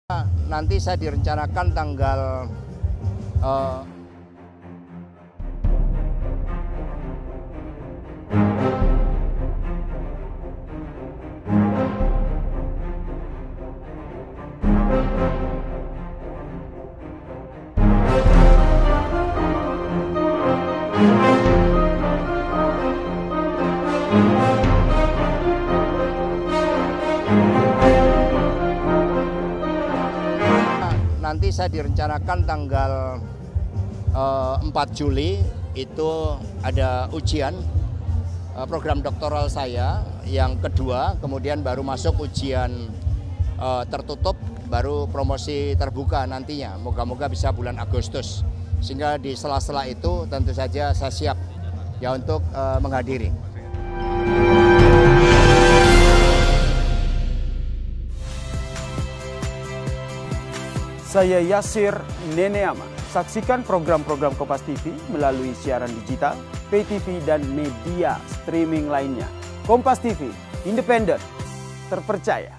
Nanti saya direncanakan tanggal nanti saya direncanakan tanggal 4 Juli itu ada ujian program doktoral saya yang kedua, kemudian baru masuk ujian tertutup, baru promosi terbuka nantinya. Moga-moga bisa bulan Agustus. Sehingga di sela-sela itu tentu saja saya siap ya untuk menghadiri. Saya Yasir Neneama. Saksikan program-program Kompas TV melalui siaran digital, pay TV, dan media streaming lainnya. Kompas TV, independen, terpercaya.